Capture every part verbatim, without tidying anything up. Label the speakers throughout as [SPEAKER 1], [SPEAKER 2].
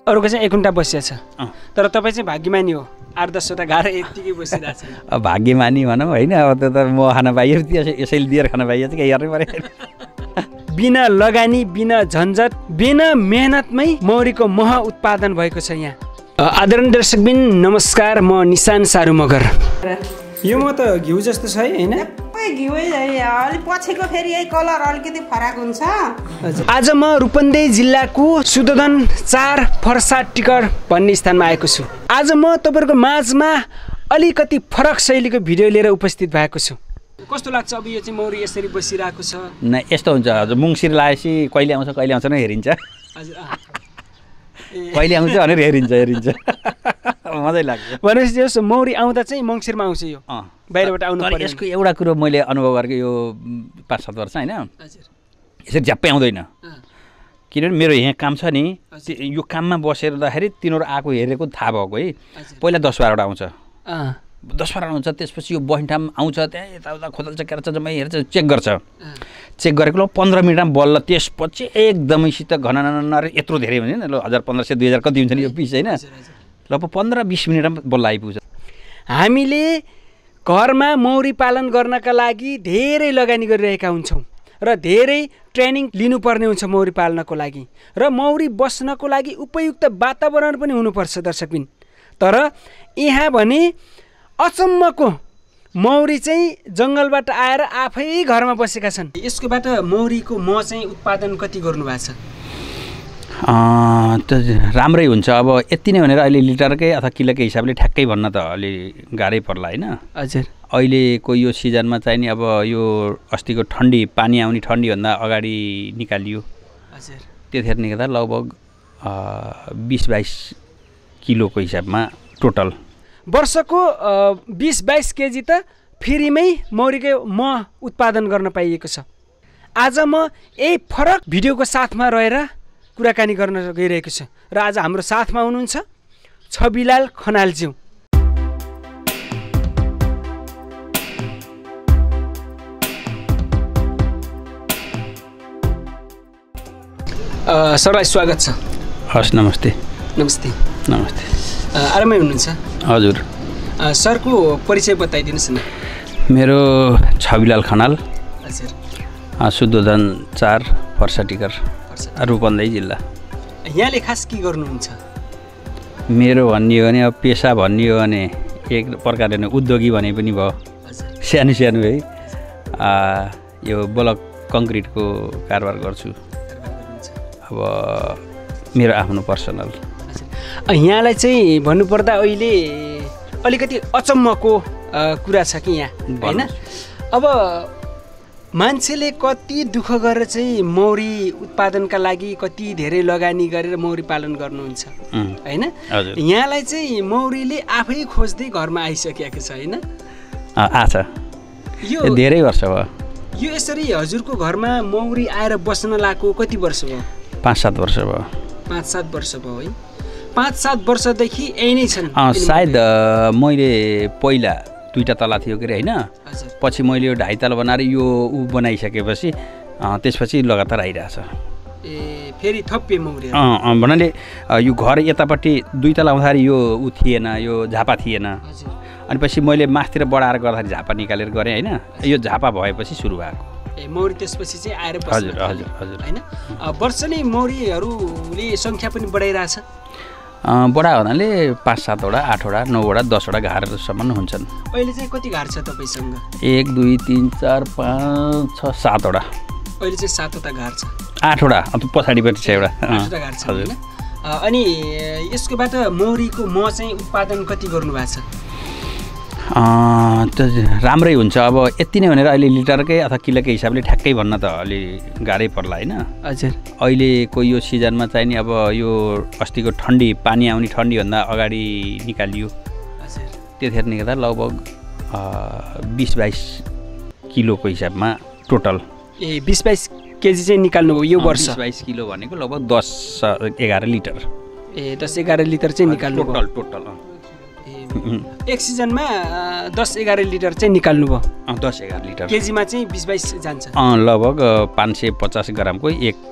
[SPEAKER 1] अरूको चाहिँ एक घन्टा बसिएछ तर तपाईँ चाहिँ भाग्यमानी हो आठ दसवटा गाह्रो यत्तिकै बसिरहेछ
[SPEAKER 2] अब भाग्यमानी भनौँ होइन अब त्यो त म खान पाइयो यसैले दिएर खान पाइयो चाहिँ हेर्नै पऱ्यो
[SPEAKER 1] बिना लगानी बिना झन्झट बिना मेहनतमै मौरीको मह उत्पादन भएको छ यहाँ आदरणीय दर्शकबिन नमस्कार म निशान सारू मगर यो म त घिउ जस्तो छ है हैन
[SPEAKER 3] घिउ अलि पछिको फेरि यही कलर अलिकति फरक हुन्छ
[SPEAKER 1] आज म रूपन्देही जिल्लाको सुदोधन चार फर्सा टिकर भन्ने स्थानमा आएको छु आज म तपाईहरुको माझमा अलिकति फरक शैलीको भिडियो लिएर उपस्थित भएको छु कस्तो लाग्छ अब यो चाहिँ मौरी यसरी बसिरहेको छ
[SPEAKER 2] न यस्तो हुन्छ हजुर मुङसिर लागेपछि कहिले आउँछ कहिले आउँछ न हेरिन्छ
[SPEAKER 1] हजुर
[SPEAKER 2] कहिले आउँछ भनेर हेरिन्छ हेरिन्छ मजै लाग्छ
[SPEAKER 1] भनेपछि जस्तो मौरी आउँदा चाहिँ मङ्सिरमा आउँछ यो बाहिरबाट आउनु पर्यो
[SPEAKER 2] यसको एउटा कुरो मैले अनुभव गरेको यो पाँच सात वर्ष हैन यसरी झ्याप्पै आउँदैन किनभने मेरो यहाँ काम छ नि यो काममा बसेर दाखेरि तिनीहरू आएको हेरेको थाहा भएको है पहिला दस बाह्रवटा आउँछ दस बाह्र हुन्छ त्यसपछि यो बहिनी आउँछ त्यहाँ यताउता खोदल्छ केर्छ जम्मै हेर्छ चेक गर्छ चेक गरेको पन्ध्र मिनटमा बल्ल त्यसपछि एकदमैसित घन यत्रो धेरै हुन्छ नि ल हजार पन्ध्र सय दुई हजार कति हुन्छ नि यो पिस होइन ल पन्ध्र बिस मिनटमा बल्ल आइपुग्छ
[SPEAKER 1] हामीले घरमा मौरी पालन गर्नका लागि धेरै लगानी गरिरहेका हुन्छौँ र धेरै ट्रेनिङ लिनुपर्ने हुन्छ मौरी पाल्नको लागि र मौरी बस्नको लागि उपयुक्त वातावरण पनि हुनुपर्छ दर्शकबिन तर यहाँ भने अचम्मको मौरी चाहिँ जङ्गलबाट आएर आफै घरमा बसेका छन् यसकोबाट मौरीको मह चाहिँ उत्पादन कति गर्नु भएको छ
[SPEAKER 2] त राम्रै हुन्छ अब यति नै भनेर अहिले लिटरकै अथवा किलोकै हिसाबले ठ्याक्कै भन्न त अलि गाह्रै पर्ला होइन
[SPEAKER 1] हजुर
[SPEAKER 2] अहिलेको यो सिजनमा चाहिँ नि अब यो अस्तिको ठन्डी पानी आउने ठन्डीभन्दा अगाडि निकालियो
[SPEAKER 1] हजुर
[SPEAKER 2] त्यतिखेर निकाल्दा लगभग बिस बाइस किलोको हिसाबमा टोटल
[SPEAKER 1] वर्षको बिस बाइस केजी त फ्रीमै मौरीकै मह उत्पादन गर्न पाइएको छ आज म यही फरक भिडियोको साथमा रहेर कुराकानी गर्न गइरहेको छु र आज हाम्रो साथमा हुनुहुन्छ छविलाल खनालज्यू सरलाई स्वागत छ
[SPEAKER 2] हस् नमस्ते
[SPEAKER 1] नमस्ते
[SPEAKER 2] नमस्ते
[SPEAKER 1] आरामै हुनुहुन्छ
[SPEAKER 2] हजुर
[SPEAKER 1] सरको परिचय बताइदिनुहोस् न
[SPEAKER 2] मेरो छविलाल खनाल
[SPEAKER 1] हजुर
[SPEAKER 2] सुदोधन चार फर्सा टिकर रूपन्देही जिल्ला
[SPEAKER 1] यहाँले खास के गर्नुहुन्छ
[SPEAKER 2] मेरो भन्ने हो भने अब पेसा भन्ने हो भने एक प्रकारले नै उद्योगी भने पनि भयो सानो सानो है यो ब्लक कङ्क्रिटको कारोबार गर्छु अब मेरो आफ्नो पर्सनल
[SPEAKER 1] यहाँलाई चाहिँ भन्नुपर्दा अहिले अलिकति अचम्मको कुरा छ कि यहाँ होइन अब मान्छेले कति दुःख गरेर चाहिँ मौरी उत्पादनका लागि कति धेरै लगानी गरेर मौरी पालन गर्नुहुन्छ होइन यहाँलाई चाहिँ मौरीले आफै खोज्दै घरमा आइसकेको छ होइन
[SPEAKER 2] आछ यो धेरै वर्ष भयो
[SPEAKER 1] यो यसरी हजुरको घरमा मौरी आएर बस्न लागेको कति वर्ष भयो
[SPEAKER 2] पाँच सात वर्ष भयो
[SPEAKER 1] पाँच सात वर्ष भयो है पाँच सात वर्षदेखि यही नै छन्
[SPEAKER 2] सायद मैले पहिला दुईवटा तला थियो के अरे होइन पछि मैले यो ढाई तला बनाएर यो ऊ बनाइसकेपछि त्यसपछि लगातार आइरहेछ
[SPEAKER 1] ए फेरि थप्पे मौरी
[SPEAKER 2] अँ भन्नाले यो घर यतापट्टि दुई तला आउँदाखेरि यो ऊ थिएन यो झापा थिएन अनि पछि मैले मासतिर बढाएर गर्दाखेरि झापा निकालेर गरेँ होइन यो झापा भएपछि सुरु भएको
[SPEAKER 1] ए मौरी त्यसपछि चाहिँ आएर
[SPEAKER 2] हजुर हजुर हजुर
[SPEAKER 1] होइन वर्षले मौरीहरूले सङ्ख्या पनि बढाइरहेछ
[SPEAKER 2] बडा हुनाले पाँच सातवटा आठवटा नौवटा दसवटा घारसम्म हुन्छन्
[SPEAKER 1] अहिले चाहिँ कति घार छ तपाईँसँग
[SPEAKER 2] एक दुई तिन चार पाँच छ सातवटा
[SPEAKER 1] अहिले चाहिँ सातवटा घार छ
[SPEAKER 2] आठवटा अब पछाडिपट्टि छ एउटा
[SPEAKER 1] आठवटा घार छ होइन अनि यसकोबाट मौरीको मह चाहिँ उत्पादन कति गर्नुभएको छ
[SPEAKER 2] त राम्रै हुन्छ अब यति नै भनेर अहिले लिटरकै अथवा किलोकै हिसाबले ठ्याक्कै भन्न त अलि गाह्रै पर्ला होइन
[SPEAKER 1] हजुर
[SPEAKER 2] अहिलेको यो सिजनमा चाहिँ नि अब यो अस्तिको ठन्डी पानी आउने ठन्डीभन्दा अगाडि निकालियो
[SPEAKER 1] हजुर
[SPEAKER 2] त्यतिखेर निकाल्दा लगभग बिस बाइस किलोको हिसाबमा टोटल
[SPEAKER 1] ए बिस बाइस केजी चाहिँ निकाल्नुभयो यो वर्ष
[SPEAKER 2] बिस बाइस किलो भनेको लगभग दस एघार लिटर
[SPEAKER 1] ए दस एघार लिटर चाहिँ निकाल्नु
[SPEAKER 2] टोटल टोटल
[SPEAKER 1] एक सिजनमा दस एघार लिटर चाहिँ निकाल्नु भयो
[SPEAKER 2] दस एघार लिटर
[SPEAKER 1] केजीमा चाहिँ बिस बाइस जान्छ
[SPEAKER 2] अँ लगभग पाँच सय पचास ग्रामको एक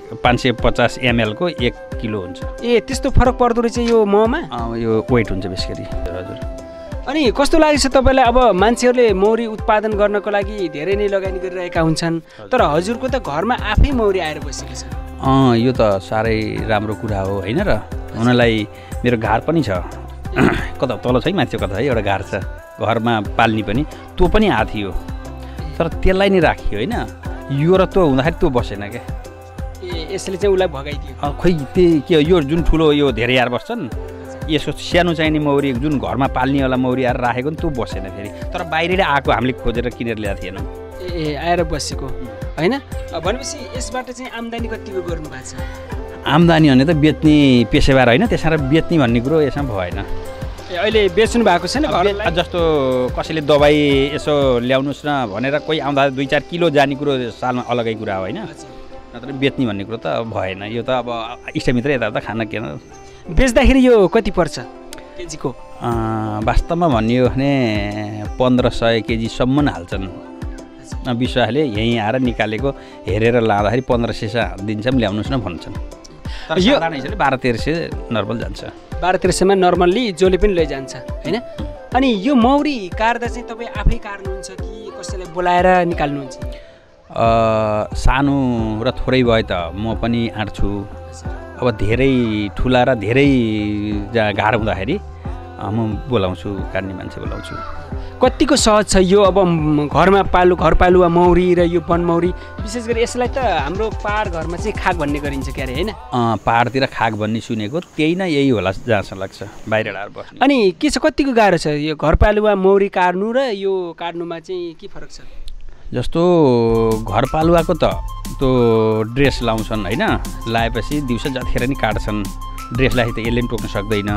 [SPEAKER 2] पाँच सय पचास एमएलको एक किलो हुन्छ।
[SPEAKER 1] ए त्यस्तो फरक पर्दो रहेछ यो महमा?
[SPEAKER 2] यो वेट हुन्छ बेस गरी हजुर।
[SPEAKER 1] अनि कस्तो लागेको छ तपाईँलाई? अब मान्छेहरूले मौरी उत्पादन गर्नको लागि धेरै नै लगानी गरिरहेका हुन्छन्, तर हजुरको त घरमा आफै मौरी आएर बसेको छ।
[SPEAKER 2] अँ यो त साह्रै राम्रो कुरा हो होइन र। हुनलाई मेरो घार पनि छ, कता तल छ है माथि कता है एउटा घार छ घरमा पाल्ने पनि, त्यो पनि आएको थियो तर त्यसलाई नै राखियो होइन। यो र त्यो हुँदाखेरि त्यो बसेन क्या।
[SPEAKER 1] ए यसले चाहिँ उसलाई भगाइदियो?
[SPEAKER 2] खोइ त्यही के यो जुन ठुलो यो धेरै आएर बस्छन्, यसको सानो चाहिने मौरी जुन घरमा पाल्नेवाला मौरी आएर राखेको नि त्यो बसेन फेरि, तर बाहिर आएको हामीले खोजेर किनेर ल्याएको थिएनौँ।
[SPEAKER 1] ए आएर बसेको होइन। भनेपछि यसबाट चाहिँ आम्दानी कतिको गर्नु भएको छ?
[SPEAKER 2] आम्दानी भने त बेच्ने पेसेबार होइन, त्यसमा बेच्ने भन्ने कुरो यसमा भएन।
[SPEAKER 1] ए अहिले बेच्नु भएको छैन?
[SPEAKER 2] जस्तो कसैले दबाई यसो ल्याउनुहोस् न भनेर कोही आउँदा दुई चार किलो जाने कुरो सालमा अलगै कुरा हो होइन, नत्र बेच्ने भन्ने कुरो त भएन। यो त अब इष्टमित्र यताउता खाना किन।
[SPEAKER 1] बेच्दाखेरि यो कति पर्छ केजीको?
[SPEAKER 2] वास्तवमा भन्ने हो भने पन्ध्र सय केजीसम्म हाल्छन् विश्वासले। यहीँ आएर निकालेको हेरेर लाँदाखेरि पन्ध्र सय दिन्छौँ ल्याउनुहोस् न भन्छन्। यो बाह्र तेह्र सय नर्मल जान्छ।
[SPEAKER 1] बाह्र तेह्र सयमा नर्मल्ली जसले पनि लैजान्छ होइन। अनि यो मौरी काट्दा चाहिँ तपाईँ आफै काट्नुहुन्छ कि कसैलाई बोलाएर निकाल्नुहुन्छ?
[SPEAKER 2] सानो र थोरै भए त म पनि आँट्छु, अब धेरै ठुला र धेरै गाह्रो हुँदाखेरि म बोलाउँछु, काट्ने मान्छे बोलाउँछु।
[SPEAKER 1] कतिको सहज छ यो अब घरमा पालु घरपालुवा मौरी र यो वनमौरी? विशेष गरी यसलाई त हाम्रो पहाड घरमा चाहिँ खाग भन्ने गरिन्छ क्यारे होइन?
[SPEAKER 2] पहाडतिर खाग भन्ने सुनेको, त्यही नै यही होला जहाँसम्म लाग्छ बाहिर आएर बस्ने।
[SPEAKER 1] अनि के छ कतिको गाह्रो छ यो घरपालुवा मौरी काट्नु र यो काट्नुमा चाहिँ के फरक छ?
[SPEAKER 2] जस्तो घरपालुवाको त त्यो ड्रेस लाउँछन् होइन, लाएपछि दिउँसो जतिखेर नि काट्छन्, ड्रेसलाई त यसले पनि टोक्न सक्दैन।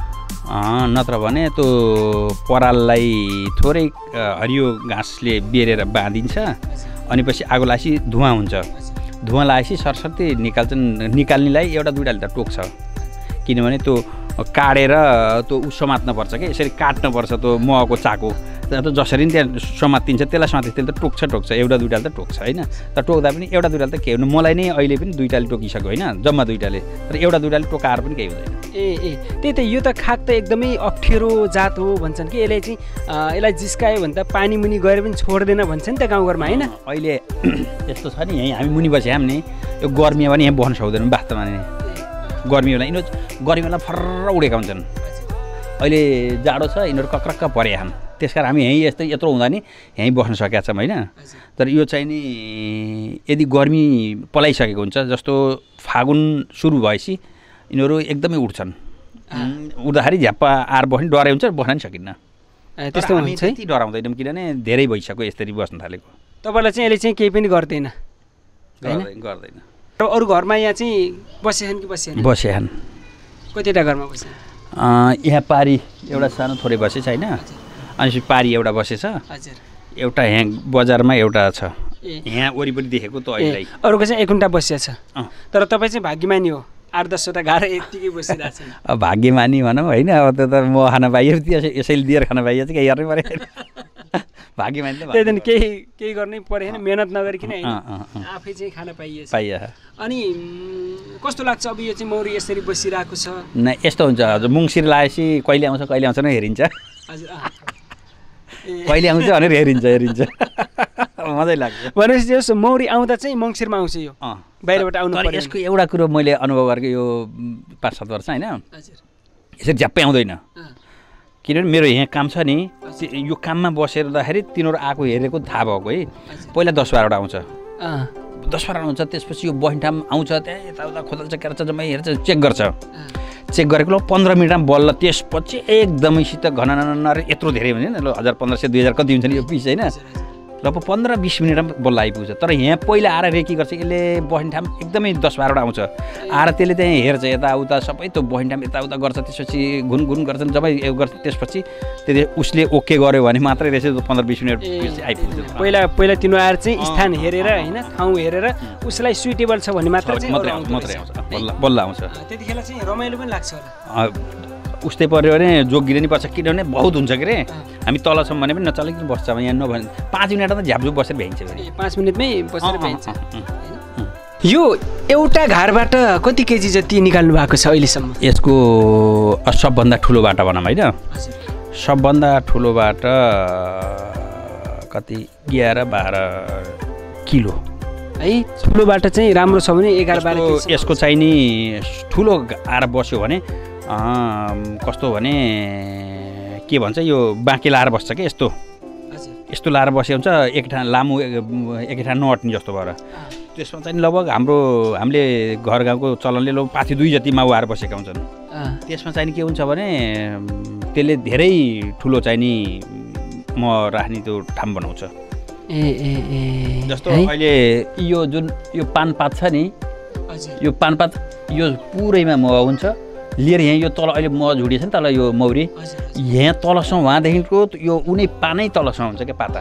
[SPEAKER 2] नत्र भने त्यो पराललाई थोरै हरियो घाँसले बेरेर बाँधिन्छ, अनि पछि आगो लाएपछि धुवाँ हुन्छ, धुवाँ लगाएपछि सरसर्ती निकाल्छन्। निकाल्नेलाई एउटा दुइटाले त टोक्छ, किनभने त्यो काटेर त्यो उ समात्नुपर्छ कि यसरी काट्नुपर्छ त्यो महको चाको, त जसरी नि त्यहाँ समातिन्छ त्यसलाई समाति त्यसले त टोक्छ टोक्छ एउटा दुइटाले त टोक्छ होइन। तर टोक्दा पनि एउटा दुइटाले त के हुनु, मलाई नै अहिले पनि दुइटाले टोकिसक्यो होइन, जम्मा दुइटाले, तर एउटा दुइटाले टोकाएर पनि केही हुँदैन।
[SPEAKER 1] ए ए त्यही त यो त खाग त एकदमै अप्ठ्यारो जात हो भन्छन् कि, यसले चाहिँ यसलाई जिस्कायो भने त पानी मुनि गएर पनि छोड्दैन भन्छ नि त गाउँघरमा होइन?
[SPEAKER 2] अहिले यस्तो छ नि, यहीँ हामी मुनि बसे हामी नि यो गर्मीमा पनि यहाँ बस्न सक्दैनौँ वास्तवमा नि। गर्मी बेला यिनीहरू गर्मी बेला फर्र उडेका हुन्छन्, अहिले जाडो छ यिनीहरू कक्रक्क परे हान, त्यस कारण हामी यहीँ यस्तै यत्रो हुँदा नि यहीँ बस्न सकेका छौँ होइन। तर यो चाहिँ नि यदि गर्मी पलाइसकेको हुन्छ, जस्तो फागुन सुरु भएपछि यिनीहरू एकदमै उठ्छन्, उड्दाखेरि झ्याप्पा आएर बस्ने डराइ हुन्छ, बस्न नि सकिन्न।
[SPEAKER 1] त्यस्तो हुन्छ है?
[SPEAKER 2] त्यति डराउँदैनौँ किनभने धेरै भइसक्यो यसरी बस्न थालेको।
[SPEAKER 1] तपाईँलाई चाहिँ यसले चाहिँ केही पनि गर्दैन?
[SPEAKER 2] गर्दैन।
[SPEAKER 1] र अरू घरमा यहाँ चाहिँ बसेछन् कि बसेन?
[SPEAKER 2] बसेछन्।
[SPEAKER 1] कतिवटा घरमा बसे?
[SPEAKER 2] यहाँ पारी एउटा सानो थोरै बसेछ होइन, अनि पारी एउटा बसेछ, एउटा यहाँ बजारमा एउटा छ, यहाँ वरिपरि देखेको त अहिले।
[SPEAKER 1] अरूको चाहिँ एकुन्टा बसिया छ, तर तपाईँ चाहिँ भाग्यमानी हो, आठ दसवटा गाह्रो यत्तिकै बसिरहेको छ।
[SPEAKER 2] अब भाग्यमानी भनौँ होइन, अब त्यो त म खान पाइयो यसैले दिएर खान पाइयो चाहिँ केही गर्नै पऱ्यो। भाग्यमानी त
[SPEAKER 1] त्यही त केही केही गर्नै पऱ्यो होइन, मेहनत नगरिकन होइन, आफै चाहिँ खान पाइएछ।
[SPEAKER 2] पाइयो।
[SPEAKER 1] अनि कस्तो लाग्छ अब यो चाहिँ मौरी यसरी बसिरहेको छ?
[SPEAKER 2] न यस्तो हुन्छ हजुर, मुङसिर लगाएपछि कहिले आउँछ कहिले आउँछ न हेरिन्छ,
[SPEAKER 1] हजुर
[SPEAKER 2] कहिले आउँछ भनेर हेरिन्छ हेरिन्छ मजै लाग्छ।
[SPEAKER 1] भनेपछि जस्तो मौरी आउँदा चाहिँ मङ्सिरमा आउँछ यो, बाहिरबाट आउनु पर्यो।
[SPEAKER 2] यसको एउटा कुरो मैले अनुभव गरेको यो पाँच सात वर्ष होइन, यसरी झ्याप्पै आउँदैन, किनभने मेरो यहाँ काम छ नि, यो काममा बसेर हुँदाखेरि तिनीहरू आएको हेरेको थाहा भएको है। पहिला दस बाह्रवटा आउँछ, दस बाह्रवटा हुन्छ, त्यसपछि यो बहिनी ठाम आउँछ, त्यहाँ यताउता खोदल्छ क्यार्छ जम्मै हेर्छ, चेक गर्छ, चेक गरेको ल पन्ध्र मिनटमा बल्ल, त्यसपछि एकदमैसित घन नर यत्रो धेरै हुन्छ नि, ल हजार पन्ध्र सय दुई हजार कति हुन्छ नि यो पिस होइन, र पन्ध्र बिस मिनटमा बल्ल आइपुग्छ। तर यहाँ पहिला आएर रे के गर्छ, यसले बहिनी ठाम एकदमै दस बाह्रवटा आउँछ, आएर त्यसले त्यहाँ हेर्छ यताउता सबै, त्यो बहिनी ठाम यताउता गर्छ, त्यसपछि घुनघुन गर्छन् जम्मै यो गर्छ, त्यसपछि त्यसले उसले ओके गर्यो भने मात्रै रहेछ पन्ध्र बिस मिनट आइपुग्छ।
[SPEAKER 1] पहिला पहिला तिनीहरू आएर चाहिँ स्थान हेरेर होइन, ठाउँ हेरेर उसलाई सुइटेबल छ भने मात्रै
[SPEAKER 2] मात्रै आउँछ मात्रै आउँछ बल्ल बल्ल आउँछ।
[SPEAKER 1] त्यतिखेर चाहिँ रमाइलो पनि लाग्छ होला?
[SPEAKER 2] उस्तै पऱ्यो भने जोगिनु नि पर्छ, किनभने बहुत हुन्छ के अरे, हामी तल छौँ भने पनि नचलिकन बस्छ, यहाँ नभने पाँच मिनटमा त झ्यापझुप बसेर भ्याइन्छ।
[SPEAKER 1] पाँच मिनटमै बसेर भ्याइन्छ। यो एउटा घारबाट कति केजी जति निकाल्नु भएको छ अहिलेसम्म?
[SPEAKER 2] यसको सबभन्दा ठुलो बाटा भनौँ होइन, सबभन्दा ठुलो बाटा कति एघार बाह्र किलो
[SPEAKER 1] है। ठुलो बाटा चाहिँ राम्रो छ भने एघार बाह्र किलो।
[SPEAKER 2] यसको चाहिँ नि ठुलो आएर बस्यो भने कस्तो भने के भन्छ यो बाँकी लाएर बस्छ कि यस्तो यस्तो लाएर बस्यो हुन्छ एक ठाउँ लामो एक ठाउँ नअट्ने जस्तो भएर। त्यसमा चाहिँ लगभग हाम्रो हामीले घर गाउँको चलनले लगभग पाथी दुई जति माउ आएर बसेका हुन्छन्। त्यसमा चाहिँ के हुन्छ भने त्यसले धेरै ठुलो चाहिँ नि म राख्ने त्यो ठाउँ बनाउँछ।
[SPEAKER 1] ए ए ए
[SPEAKER 2] जस्तो अहिले यो जुन यो पानपात छ नि, यो पानपात यो पुरैमा मह हुन्छ लिएर यहाँ यो तल अहिले मह झुडिएछ नि तल यो मौरी यहाँ तलसम्म उहाँदेखिको यो उनी पानै तलसम्म हुन्छ क्या पाता।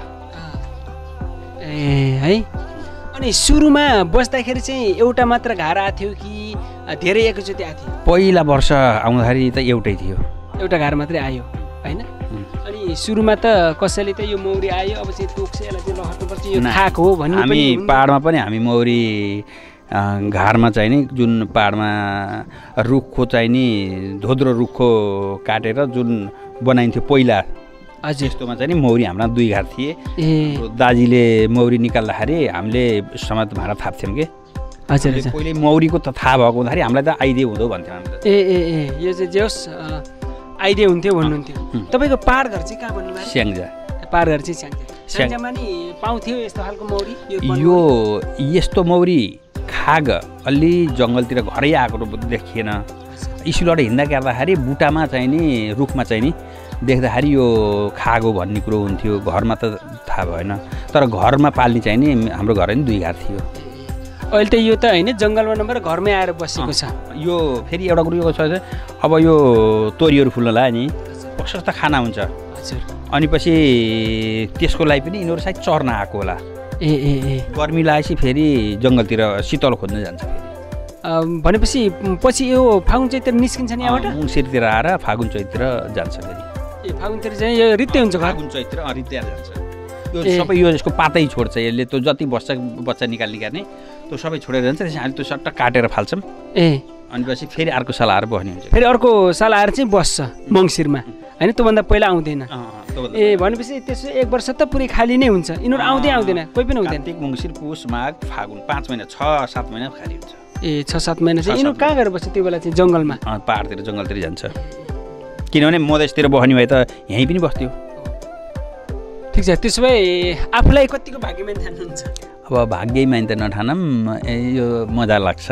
[SPEAKER 1] ए है। अनि सुरुमा बस्दाखेरि चाहिँ एउटा मात्र घार आएको थियो कि धेरै एकैचोटि आएको थियो?
[SPEAKER 2] पहिला वर्ष आउँदाखेरि त एउटै थियो,
[SPEAKER 1] एउटा घार मात्रै आयो होइन। अनि सुरुमा त कसैले त यो मौरी आयो अब चाहिँ टोक्छ यसलाई चाहिँ लहर्नुपर्छ यो खाएको हो भन्ने।
[SPEAKER 2] हामी पाहाडमा पनि हामी मौरी घारमा चाहिँ नि जुन पाहाडमा रुखको चाहिँ नि धोद्रो रुखको काटेर जुन बनाइन्थ्यो पहिला,
[SPEAKER 1] हजुर
[SPEAKER 2] यस्तोमा चाहिँ नि मौरी हाम्रा दुई घार थिए।
[SPEAKER 1] ए
[SPEAKER 2] दाजीले मौरी निकाल्दाखेरि हामीले समात भाँडा थाप्थ्यौँ कि।
[SPEAKER 1] हजुर हजुर।
[SPEAKER 2] पहिले मौरीको त थाहा भएको हुँदाखेरि हामीलाई त आइडिया हुँदो भन्थ्यौँ हामीले।
[SPEAKER 1] ए ए ए यो चाहिँ जे होस् आइडिया हुन्थ्यो भन्नुहुन्थ्यो। तपाईँको पाहाड घर चाहिँ कहाँ भन्नुभयो?
[SPEAKER 2] स्याङ्जा।
[SPEAKER 1] पाहाड घर चाहिँ स्याङ्जा। स्याङ्जामा नि पाउँथ्यो यस्तो खालको मौरी?
[SPEAKER 2] यो यस्तो मौरी खाग अलि जङ्गलतिर घरै आएको देखिएन। स्कुलबाट हिँड्दा गर्दाखेरि बुटामा चाहिँ नि रुखमा चाहिँ नि देख्दाखेरि यो खागो भन्ने कुरो हुन्थ्यो। घरमा त थाहा भएन, तर घरमा पाल्ने चाहिँ नि हाम्रो घर नि दुई घार थियो।
[SPEAKER 1] अहिले त यो त होइन जङ्गलमा नभएर घरमै आएर बसेको छ।
[SPEAKER 2] यो फेरि एउटा कुरो यो छ अब यो तोरीहरू फुल्न लाग्यो नि प्रशस्त खाना हुन्छ।
[SPEAKER 1] हजुर।
[SPEAKER 2] अनि पछि त्यसको लागि पनि यिनीहरू सायद चर्न आएको होला।
[SPEAKER 1] ए ए ए
[SPEAKER 2] गर्मी लागेपछि फेरि जङ्गलतिर शीतल खोज्न जान्छ फेरि।
[SPEAKER 1] भनेपछि पछि यो फागुन चैत्र निस्किन्छ नि यहाँबाट?
[SPEAKER 2] मुङसिरतिर आएर फागुन चैत्र जान्छ फेरि।
[SPEAKER 1] ए फागुनतिर चाहिँ यो रित्तै हुन्छ?
[SPEAKER 2] फागुन चैत्र रित्तै जान्छ। यो सबै यो यसको पातै छोड्छ यसले, त्यो जति बस्छ बच्चा निकाल्ने गर्ने त्यो सबै छोडेर जान्छ। त्यसपछि हामीले त्यो सट्ट काटेर फाल्छौँ।
[SPEAKER 1] ए
[SPEAKER 2] अनि पछि फेरि अर्को साल आएर बस्ने हुन्छ।
[SPEAKER 1] फेरि अर्को साल आएर चाहिँ बस्छ मङ्सिरमा होइन, त्योभन्दा पहिला आउँदैन। ए भनेपछि त्यसो एक वर्ष त पुरै खाली नै हुन्छ, यिनीहरू आउँदै आउँदैन, कोही पनि हुँदैन?
[SPEAKER 2] कार्तिक मङ्सिर पुष माघ फागुन पाँच महिना छ सात महिना खाली हुन्छ।
[SPEAKER 1] ए छ सात महिना चाहिँ यिनीहरू कहाँ गएर बस्छ त्यो बेला चाहिँ? जङ्गलमा?
[SPEAKER 2] पाहाडतिर जङ्गलतिर जान्छ, किनभने मधेसतिर बस्ने भए त यहीँ पनि बस्थ्यो।
[SPEAKER 1] ठिक छ, त्यसो भए आफूलाई कतिको भाग्यमान ठान्नुहुन्छ?
[SPEAKER 2] अब भाग्यमान त नठानौँ, यो मजा लाग्छ,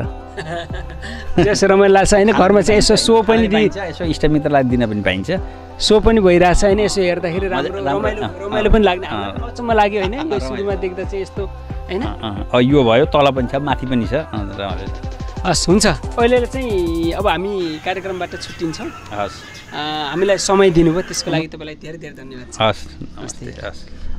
[SPEAKER 1] यसो रमाइलो लाग्छ होइन। घरमा चाहिँ यसो सो पनि
[SPEAKER 2] दिन्छ, यसो इष्टमित्रलाई दिन पनि पाइन्छ,
[SPEAKER 1] सो पनि भइरहेछ होइन। यसो हेर्दाखेरि राम्रो रमाइलो रमाइलो पनि लाग्ने अचम्म लाग्यो होइन यो सुरुमा देख्दा चाहिँ यस्तो होइन।
[SPEAKER 2] यो भयो तल पनि छ माथि पनि छ।
[SPEAKER 1] हस् हुन्छ, अहिले चाहिँ अब हामी कार्यक्रमबाट छुट्टिन्छौँ।
[SPEAKER 2] हस्,
[SPEAKER 1] हामीलाई समय दिनुभयो त्यसको लागि तपाईँलाई धेरै धेरै धन्यवाद।
[SPEAKER 2] हस् नमस्ते। हस्।